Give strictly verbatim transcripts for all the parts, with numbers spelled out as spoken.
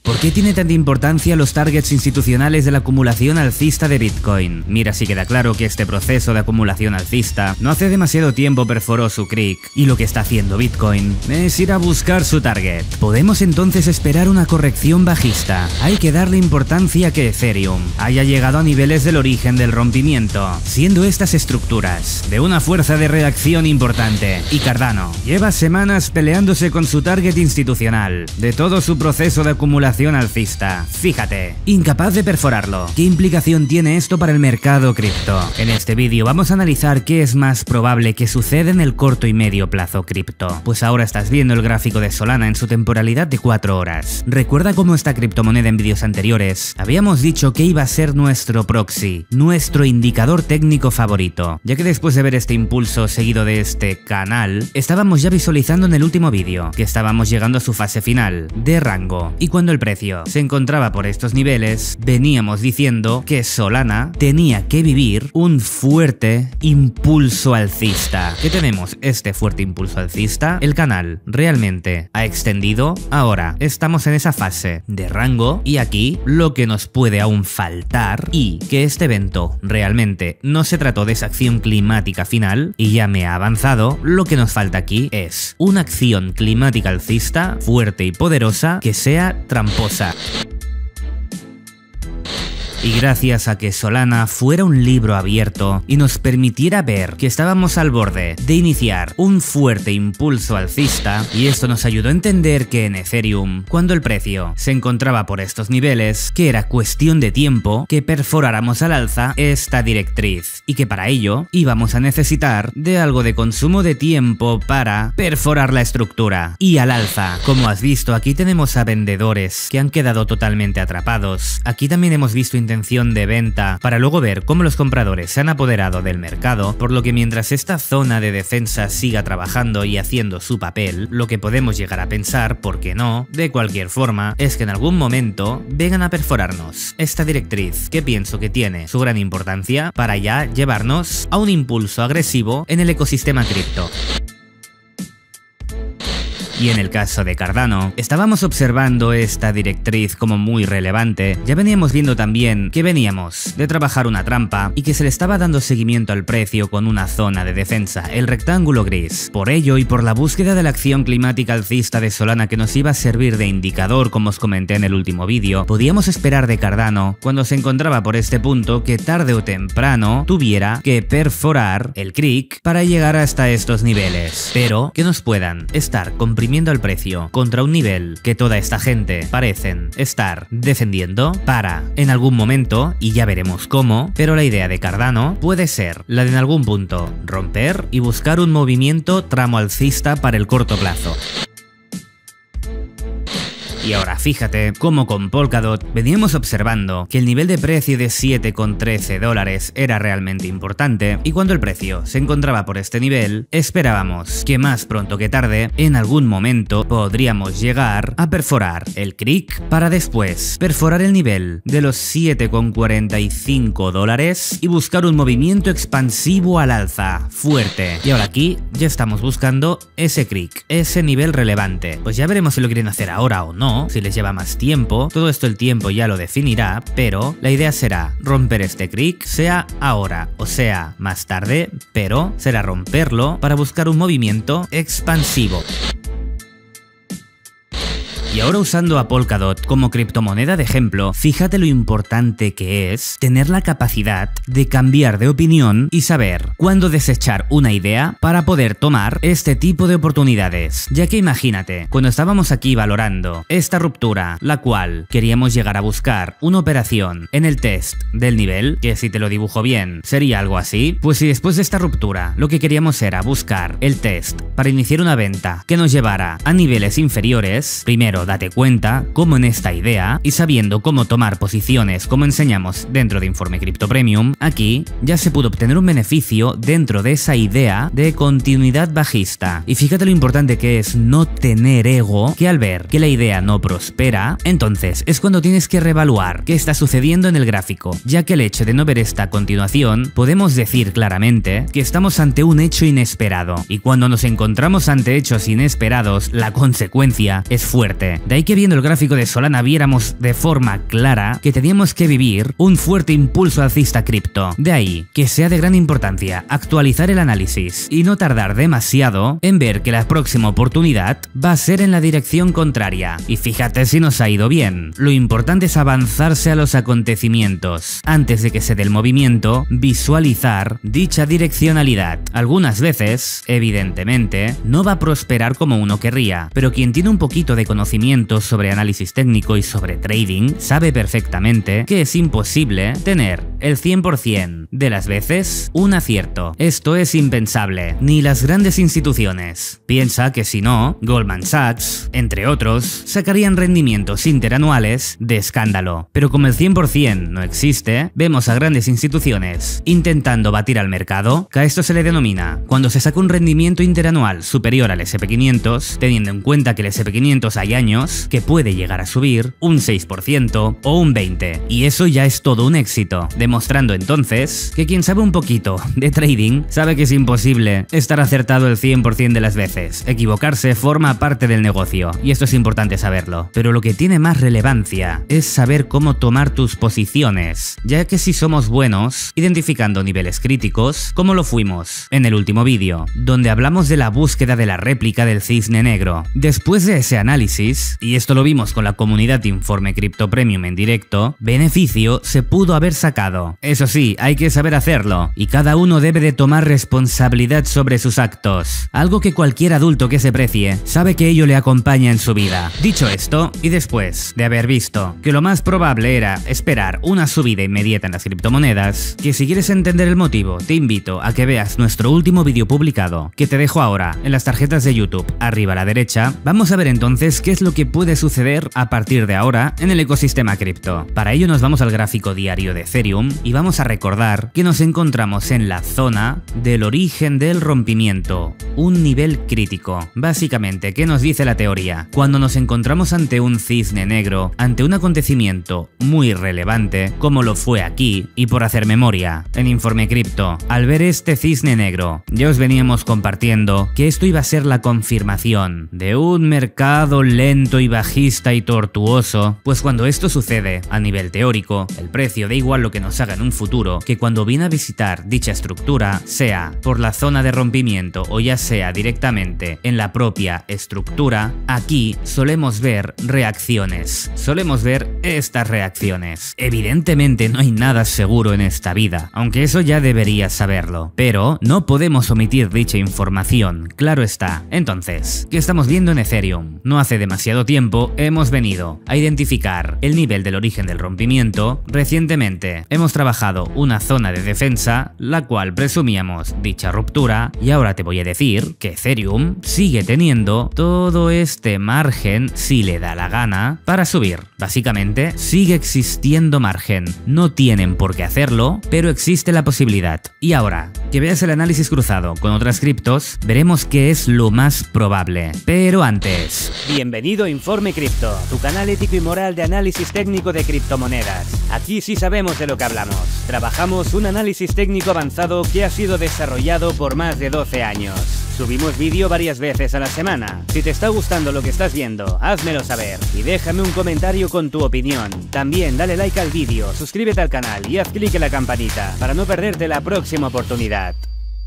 ¿Por qué tiene tanta importancia los targets institucionales de la acumulación alcista de Bitcoin? Mira, si queda claro que este proceso de acumulación alcista no hace demasiado tiempo perforó su creek, y lo que está haciendo Bitcoin es ir a buscar su target. Podemos entonces esperar una corrección bajista. Hay que darle importancia a que Ethereum haya llegado a niveles del origen del rompimiento, siendo estas estructuras de una fuerza de reacción importante, y Cardano lleva semanas peleándose con su target institucional de todo su proceso de acumulación alcista. Fíjate, incapaz de perforarlo. ¿Qué implicación tiene esto para el mercado cripto? En este vídeo vamos a analizar qué es más probable que suceda en el corto y medio plazo cripto. Pues ahora estás viendo el gráfico de Solana en su temporalidad de cuatro horas. Recuerda cómo esta criptomoneda en vídeos anteriores habíamos dicho que iba a ser nuestro proxy, nuestro indicador técnico favorito, ya que después de ver este impulso seguido de este canal, estábamos ya visualizando en el último vídeo que estábamos llegando a su fase final de rango, y cuando el precio se encontraba por estos niveles, veníamos diciendo que Solana tenía que vivir un fuerte impulso alcista. ¿Qué tenemos? Este fuerte impulso alcista. El canal realmente ha extendido. Ahora estamos en esa fase de rango, y aquí lo que nos puede aún faltar, y que este evento realmente no se trató de esa acción climática final y ya me ha avanzado, lo que nos falta aquí es una acción climática alcista fuerte y poderosa que sea tramposa. Y gracias a que Solana fuera un libro abierto y nos permitiera ver que estábamos al borde de iniciar un fuerte impulso alcista, y esto nos ayudó a entender que en Ethereum, cuando el precio se encontraba por estos niveles, que era cuestión de tiempo que perforáramos al alza esta directriz, y que para ello íbamos a necesitar de algo de consumo de tiempo para perforar la estructura y al alza. Como has visto, aquí tenemos a vendedores que han quedado totalmente atrapados. Aquí también hemos visto intención de venta, para luego ver cómo los compradores se han apoderado del mercado, por lo que mientras esta zona de defensa siga trabajando y haciendo su papel, lo que podemos llegar a pensar, ¿por qué no?, de cualquier forma, es que en algún momento vengan a perforarnos esta directriz, que pienso que tiene su gran importancia para ya llevarnos a un impulso agresivo en el ecosistema cripto. Y en el caso de Cardano, estábamos observando esta directriz como muy relevante. Ya veníamos viendo también que veníamos de trabajar una trampa y que se le estaba dando seguimiento al precio con una zona de defensa, el rectángulo gris. Por ello, y por la búsqueda de la acción climática alcista de Solana que nos iba a servir de indicador, como os comenté en el último vídeo, podíamos esperar de Cardano, cuando se encontraba por este punto, que tarde o temprano tuviera que perforar el creek para llegar hasta estos niveles, pero que nos puedan estar comprimiendo al precio contra un nivel que toda esta gente parecen estar defendiendo para en algún momento, y ya veremos cómo, pero la idea de Cardano puede ser la de en algún punto romper y buscar un movimiento tramo alcista para el corto plazo. Y ahora fíjate cómo con Polkadot veníamos observando que el nivel de precio de siete coma trece dólares era realmente importante, y cuando el precio se encontraba por este nivel, esperábamos que más pronto que tarde, en algún momento, podríamos llegar a perforar el creek para después perforar el nivel de los siete coma cuarenta y cinco dólares y buscar un movimiento expansivo al alza fuerte. Y ahora aquí ya estamos buscando ese creek, ese nivel relevante. Pues ya veremos si lo quieren hacer ahora o no. Si les lleva más tiempo, todo esto el tiempo ya lo definirá, pero la idea será romper este creek, sea ahora o sea más tarde, pero será romperlo para buscar un movimiento expansivo. Y ahora, usando a Polkadot como criptomoneda de ejemplo, fíjate lo importante que es tener la capacidad de cambiar de opinión y saber cuándo desechar una idea para poder tomar este tipo de oportunidades. Ya que imagínate, cuando estábamos aquí valorando esta ruptura, la cual queríamos llegar a buscar una operación en el test del nivel, que si te lo dibujo bien sería algo así, pues si después de esta ruptura lo que queríamos era buscar el test para iniciar una venta que nos llevara a niveles inferiores, primero date cuenta cómo en esta idea, y sabiendo cómo tomar posiciones como enseñamos dentro de Informe Cripto Premium, aquí ya se pudo obtener un beneficio dentro de esa idea de continuidad bajista. Y fíjate lo importante que es no tener ego, que al ver que la idea no prospera, entonces es cuando tienes que reevaluar qué está sucediendo en el gráfico, ya que el hecho de no ver esta continuación, podemos decir claramente que estamos ante un hecho inesperado, y cuando nos encontramos ante hechos inesperados, la consecuencia es fuerte. fuerte. De ahí que viendo el gráfico de Solana viéramos de forma clara que teníamos que vivir un fuerte impulso alcista cripto. De ahí que sea de gran importancia actualizar el análisis y no tardar demasiado en ver que la próxima oportunidad va a ser en la dirección contraria. Y fíjate si nos ha ido bien. Lo importante es avanzarse a los acontecimientos antes de que se dé el movimiento, visualizar dicha direccionalidad. Algunas veces, evidentemente, no va a prosperar como uno querría, pero quien tiene un poquito de conocimiento sobre análisis técnico y sobre trading sabe perfectamente que es imposible tener el cien por cien de las veces un acierto. Esto es impensable, ni las grandes instituciones. Piensa que si no, Goldman Sachs, entre otros, sacarían rendimientos interanuales de escándalo. Pero como el cien por cien no existe, vemos a grandes instituciones intentando batir al mercado, que a esto se le denomina cuando se saca un rendimiento interanual superior al ese and pe quinientos, teniendo en cuenta que el ese and pe quinientos hay años que puede llegar a subir un seis por ciento o un veinte por ciento, y eso ya es todo un éxito, demostrando entonces que quien sabe un poquito de trading sabe que es imposible estar acertado el cien por cien de las veces. Equivocarse forma parte del negocio, y esto es importante saberlo, pero lo que tiene más relevancia es saber cómo tomar tus posiciones, ya que si somos buenos identificando niveles críticos, como lo fuimos en el último vídeo, donde hablamos de la búsqueda de la réplica del cisne negro. Después de ese análisis, y esto lo vimos con la comunidad Informe Crypto Premium en directo, beneficio se pudo haber sacado. Eso sí, hay que saber hacerlo, y cada uno debe de tomar responsabilidad sobre sus actos, algo que cualquier adulto que se precie sabe que ello le acompaña en su vida. Dicho esto, y después de haber visto que lo más probable era esperar una subida inmediata en las criptomonedas, que si quieres entender el motivo, te invito a que veas nuestro último vídeo publicado, que te dejo ahora en las tarjetas de YouTube, arriba a la derecha. Vamos a ver entonces qué es lo que puede suceder a partir de ahora en el ecosistema cripto. Para ello nos vamos al gráfico diario de Ethereum y vamos a recordar que nos encontramos en la zona del origen del rompimiento, un nivel crítico. Básicamente, ¿qué nos dice la teoría? Cuando nos encontramos ante un cisne negro, ante un acontecimiento muy relevante, como lo fue aquí, y por hacer memoria, en Informe Cripto, al ver este cisne negro, ya os veníamos compartiendo que esto iba a ser la confirmación de un mercado lento y bajista y tortuoso, pues cuando esto sucede a nivel teórico, el precio da igual lo que nos haga en un futuro, que cuando viene a visitar dicha estructura, sea por la zona de rompimiento o ya sea directamente en la propia estructura, aquí solemos ver reacciones, solemos ver estas reacciones. Evidentemente no hay nada seguro en esta vida, aunque eso ya deberías saberlo, pero no podemos omitir dicha información, claro está. Entonces, ¿qué estamos viendo en Ethereum? No hace demasiado tiempo hemos venido a identificar el nivel del origen del rompimiento. Recientemente hemos trabajado una zona de defensa, la cual presumíamos dicha ruptura, y ahora te voy a decir que Ethereum sigue teniendo todo este margen, si le da la gana, para subir. Básicamente, sigue existiendo margen. No tienen por qué hacerlo, pero existe la posibilidad. Y ahora, que veas el análisis cruzado con otras criptos, veremos qué es lo más probable. Pero antes... Bienvenido a Informe Cripto, tu canal ético y moral de análisis técnico de criptomonedas. Aquí sí sabemos de lo que hablamos. Trabajamos un análisis técnico avanzado que ha sido desarrollado por más de doce años. Subimos vídeo varias veces a la semana. Si te está gustando lo que estás viendo, házmelo saber y déjame un comentario con tu opinión. También dale like al vídeo, suscríbete al canal y haz clic en la campanita para no perderte la próxima oportunidad.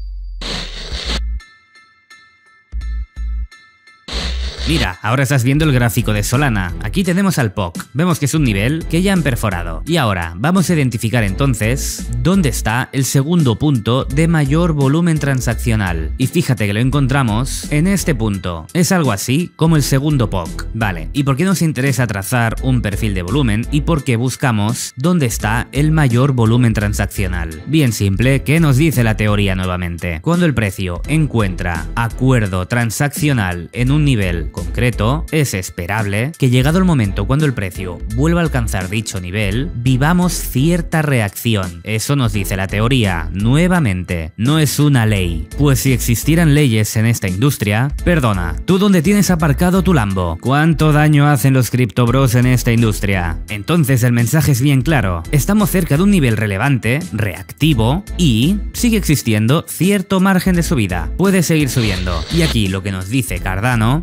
Mira, ahora estás viendo el gráfico de Solana. Aquí tenemos al P O C. Vemos que es un nivel que ya han perforado. Y ahora vamos a identificar entonces dónde está el segundo punto de mayor volumen transaccional. Y fíjate que lo encontramos en este punto. Es algo así como el segundo P O C. Vale, ¿y por qué nos interesa trazar un perfil de volumen y por qué buscamos dónde está el mayor volumen transaccional? Bien simple, ¿qué nos dice la teoría nuevamente? Cuando el precio encuentra acuerdo transaccional en un nivel concreto, es esperable que llegado el momento cuando el precio vuelva a alcanzar dicho nivel, vivamos cierta reacción. Eso nos dice la teoría. Nuevamente, no es una ley, pues si existieran leyes en esta industria, perdona, ¿tú dónde tienes aparcado tu Lambo? ¿Cuánto daño hacen los criptobros en esta industria? Entonces el mensaje es bien claro, estamos cerca de un nivel relevante, reactivo, y sigue existiendo cierto margen de subida, puede seguir subiendo. Y aquí lo que nos dice Cardano es que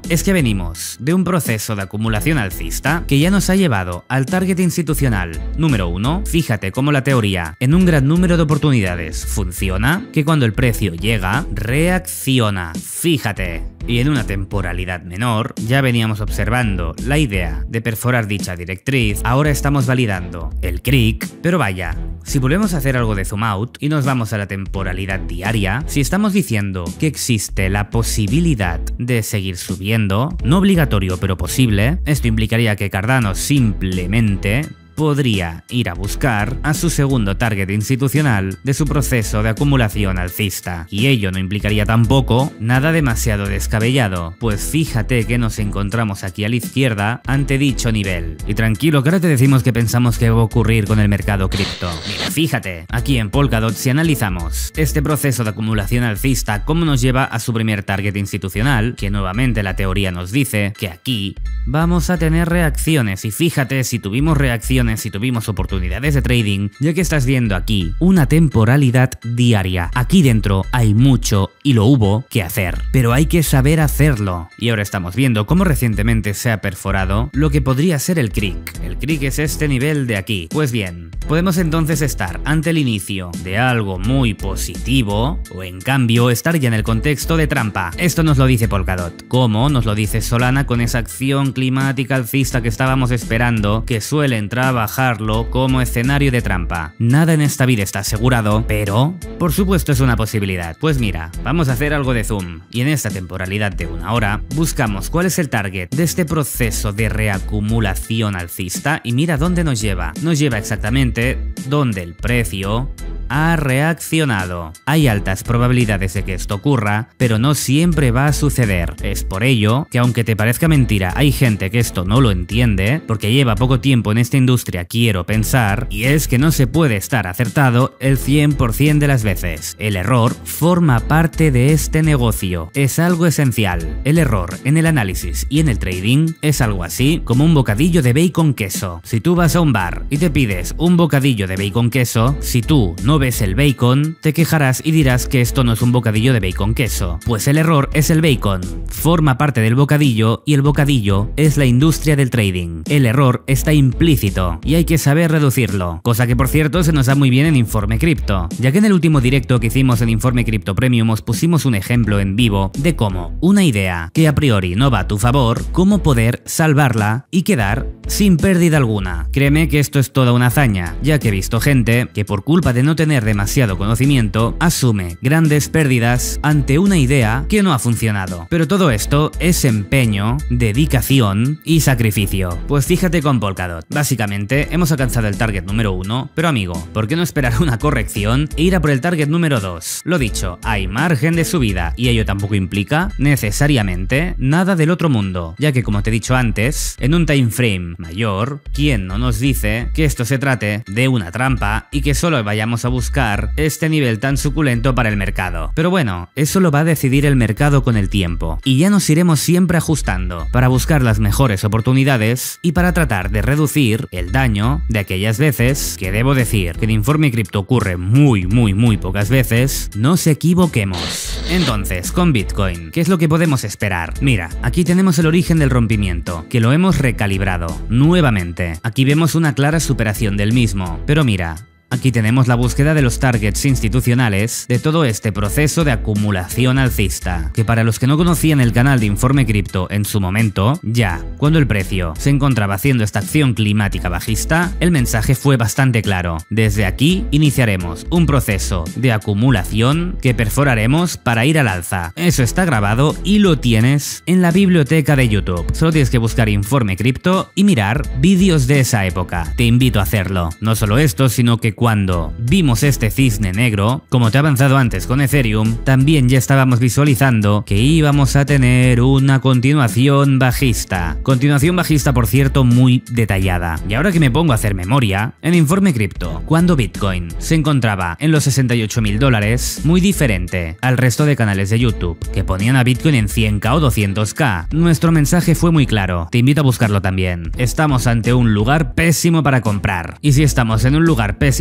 venimos de un proceso de acumulación alcista que ya nos ha llevado al target institucional número uno. Fíjate cómo la teoría en un gran número de oportunidades funciona, que cuando el precio llega, reacciona. Fíjate. Y en una temporalidad menor, ya veníamos observando la idea de perforar dicha directriz, ahora estamos validando el crick, pero vaya, si volvemos a hacer algo de zoom out y nos vamos a la temporalidad diaria, si estamos diciendo que existe la posibilidad de seguir subiendo, no obligatorio pero posible, esto implicaría que Cardano simplemente podría ir a buscar a su segundo target institucional de su proceso de acumulación alcista. Y ello no implicaría tampoco nada demasiado descabellado, pues fíjate que nos encontramos aquí a la izquierda ante dicho nivel. Y tranquilo, que ahora te decimos que pensamos que va a ocurrir con el mercado cripto. Mira, fíjate, aquí en Polkadot si analizamos este proceso de acumulación alcista, cómo nos lleva a su primer target institucional, que nuevamente la teoría nos dice que aquí vamos a tener reacciones. Y fíjate, si tuvimos reacciones, si tuvimos oportunidades de trading, ya que estás viendo aquí una temporalidad diaria. Aquí dentro hay mucho, y lo hubo, que hacer, pero hay que saber hacerlo. Y ahora estamos viendo cómo recientemente se ha perforado lo que podría ser el crick. El crick es este nivel de aquí. Pues bien, podemos entonces estar ante el inicio de algo muy positivo, o en cambio estar ya en el contexto de trampa. Esto nos lo dice Polkadot, como nos lo dice Solana con esa acción climática alcista que estábamos esperando, que suelen trabajarlo como escenario de trampa. Nada en esta vida está asegurado, pero por supuesto es una posibilidad. Pues mira, vamos a hacer algo de zoom, y en esta temporalidad de una hora buscamos cuál es el target de este proceso de reacumulación alcista, y mira dónde nos lleva. Nos lleva exactamente donde el precio ha reaccionado. Hay altas probabilidades de que esto ocurra, pero no siempre va a suceder. Es por ello que, aunque te parezca mentira, hay gente que esto no lo entiende, porque lleva poco tiempo en esta industria, quiero pensar, y es que no se puede estar acertado el cien por cien de las veces. El error forma parte de este negocio, es algo esencial. El error en el análisis y en el trading es algo así como un bocadillo de bacon queso. Si tú vas a un bar y te pides un bocadillo de bacon queso, si tú no ves el bacon, te quejarás y dirás que esto no es un bocadillo de bacon queso. Pues el error es el bacon, forma parte del bocadillo, y el bocadillo es la industria del trading. El error está implícito y hay que saber reducirlo, cosa que por cierto se nos da muy bien en Informe Cripto, ya que en el último directo que hicimos en Informe Cripto Premium os pusimos un ejemplo en vivo de cómo una idea que a priori no va a tu favor, cómo poder salvarla y quedar sin pérdida alguna. Créeme que esto es toda una hazaña, ya que he visto gente que por culpa de no tener demasiado conocimiento asume grandes pérdidas ante una idea que no ha funcionado. Pero todo esto es empeño, dedicación y sacrificio. Pues fíjate con Polkadot, básicamente hemos alcanzado el target número uno, pero amigo, ¿por qué no esperar una corrección e ir a por el target número dos? Lo dicho, hay margen de subida, y ello tampoco implica necesariamente nada del otro mundo, ya que como te he dicho antes, en un time frame mayor, ¿quién no nos dice que esto se trate de una trampa y que solo vayamos a buscar este nivel tan suculento para el mercado? Pero bueno, eso lo va a decidir el mercado con el tiempo, y ya nos iremos siempre ajustando para buscar las mejores oportunidades y para tratar de reducir el daño de aquellas veces que, debo decir que en Informe Cripto ocurre muy muy muy pocas veces, nos equivoquemos. Entonces, con Bitcoin, ¿qué es lo que podemos esperar? Mira, aquí tenemos el origen del rompimiento, que lo hemos recalibrado nuevamente. Aquí vemos una clara superación del mismo, pero mira, aquí tenemos la búsqueda de los targets institucionales de todo este proceso de acumulación alcista, que para los que no conocían el canal de Informe Cripto en su momento, ya cuando el precio se encontraba haciendo esta acción climática bajista, el mensaje fue bastante claro. Desde aquí iniciaremos un proceso de acumulación que perforaremos para ir al alza. Eso está grabado y lo tienes en la biblioteca de YouTube. Solo tienes que buscar Informe Cripto y mirar vídeos de esa época. Te invito a hacerlo. No solo esto, sino que cuando vimos este cisne negro, como te he avanzado antes con Ethereum, también ya estábamos visualizando que íbamos a tener una continuación bajista. Continuación bajista, por cierto, muy detallada. Y ahora que me pongo a hacer memoria, en Informe Cripto, cuando Bitcoin se encontraba en los sesenta y ocho mil dólares, muy diferente al resto de canales de YouTube, que ponían a Bitcoin en cien K o doscientos K, nuestro mensaje fue muy claro. Te invito a buscarlo también. Estamos ante un lugar pésimo para comprar. Y si estamos en un lugar pésimo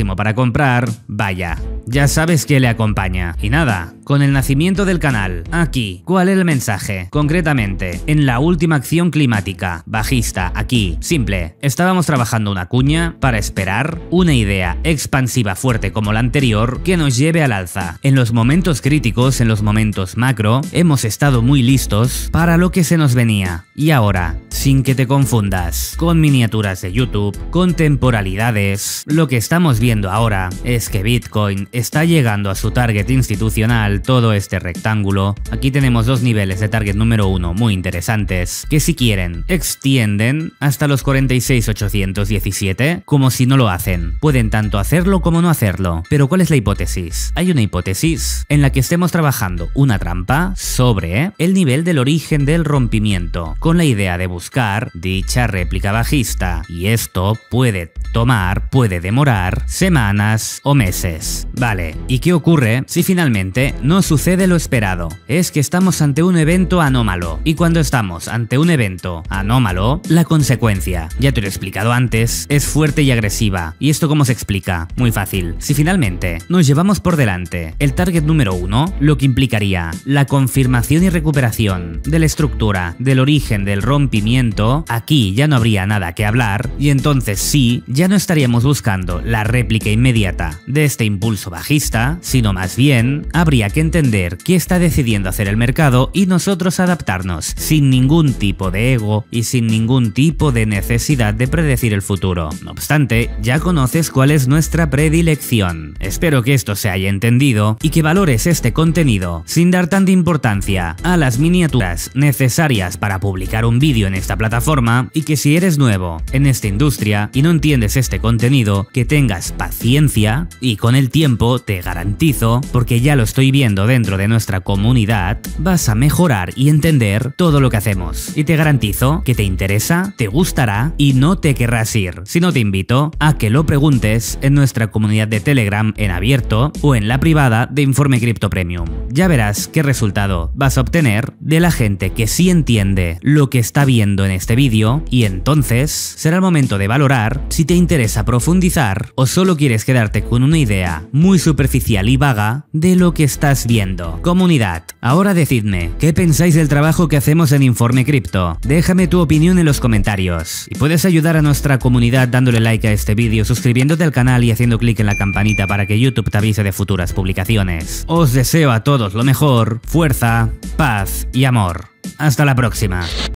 próximo para comprar, vaya, ya sabes que le acompaña. Y nada, con el nacimiento del canal, aquí, ¿cuál es el mensaje? Concretamente, en la última acción climática, bajista, aquí, simple, estábamos trabajando una cuña para esperar una idea expansiva fuerte como la anterior que nos lleve al alza. En los momentos críticos, en los momentos macro, hemos estado muy listos para lo que se nos venía. Y ahora, sin que te confundas, con miniaturas de YouTube, con temporalidades, lo que estamos viendo ahora es que Bitcoin está llegando a su target institucional, todo este rectángulo. Aquí tenemos dos niveles de target número uno muy interesantes, que si quieren, extienden hasta los cuarenta y seis mil ochocientos diecisiete, como si no lo hacen. Pueden tanto hacerlo como no hacerlo. Pero ¿cuál es la hipótesis? Hay una hipótesis en la que estemos trabajando una trampa sobre el nivel del origen del rompimiento, con la idea de buscar dicha réplica bajista. Y esto puede tomar, puede demorar semanas o meses. Vale, ¿y qué ocurre si finalmente no sucede lo esperado? Es que estamos ante un evento anómalo. Y cuando estamos ante un evento anómalo, la consecuencia, ya te lo he explicado antes, es fuerte y agresiva. ¿Y esto cómo se explica? Muy fácil. Si finalmente nos llevamos por delante el target número uno, lo que implicaría la confirmación y recuperación de la estructura, del origen del rompimiento, aquí ya no habría nada que hablar y entonces sí, ya no estaríamos buscando la réplica inmediata de este impulso bajista, sino más bien habría que entender qué está decidiendo hacer el mercado y nosotros adaptarnos sin ningún tipo de ego y sin ningún tipo de necesidad de predecir el futuro. No obstante, ya conoces cuál es nuestra predilección. Espero que esto se haya entendido y que valores este contenido sin dar tanta importancia a las miniaturas necesarias para publicar un vídeo en esta plataforma y que si eres nuevo en esta industria y no entiendes este contenido, que tengas paciencia y con el tiempo te garantizo, porque ya lo estoy viendo dentro de nuestra comunidad, vas a mejorar y entender todo lo que hacemos. Y te garantizo que te interesa, te gustará y no te querrás ir. Si no, te invito a que lo preguntes en nuestra comunidad de Telegram en abierto o en la privada de Informe Cripto Premium. Ya verás qué resultado vas a obtener de la gente que sí entiende lo que está viendo en este vídeo y entonces será el momento de valorar si te interesa profundizar o solo quieres quedarte con una idea muy superficial y vaga de lo que estás viendo. Comunidad, ahora decidme, ¿qué pensáis del trabajo que hacemos en Informe Cripto? Déjame tu opinión en los comentarios. Y puedes ayudar a nuestra comunidad dándole like a este vídeo, suscribiéndote al canal y haciendo clic en la campanita para que YouTube te avise de futuras publicaciones. Os deseo a todos lo mejor, fuerza, paz y amor. Hasta la próxima.